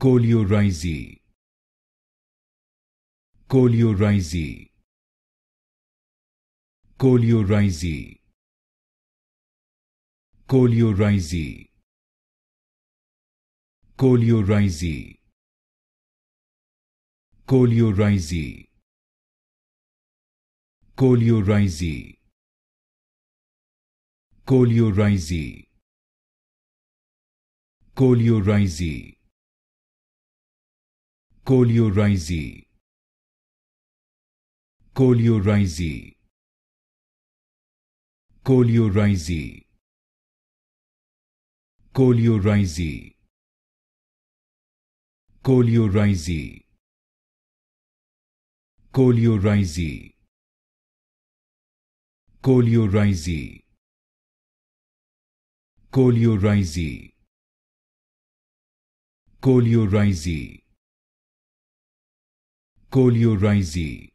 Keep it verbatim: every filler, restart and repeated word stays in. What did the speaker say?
Coleorhizae, Coleorhizae, Coleorhizae, Coleorhizae, Coleorhizae, Coleorhizae, Coleorhizae, Coleorhizae, Coleorhizae, Coleorhizae, Coleorhizae, Coleorhizae, Coleorhizae, Coleorhizae, Coleorhizae, Coleorhizae, Coleorhizae, Coleorhizae, Coleorhizae,